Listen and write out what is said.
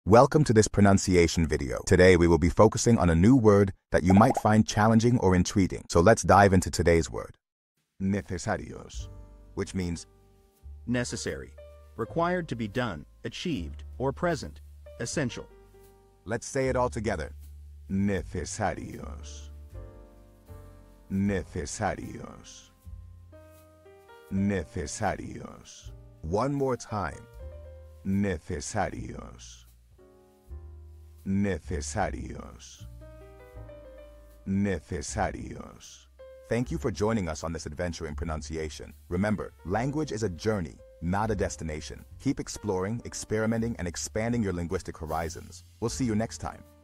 Welcome to this pronunciation video. Today we will be focusing on a new word that you might find challenging or intriguing. So let's dive into today's word. Necesarios, which means necessary, required to be done, achieved, or present, essential. Let's say it all together. Necesarios. Necesarios. Necesarios. One more time. Necesarios. Necesarios. Necesarios. Thank you for joining us on this adventure in pronunciation. Remember, language is a journey, not a destination. Keep exploring, experimenting, and expanding your linguistic horizons. We'll see you next time.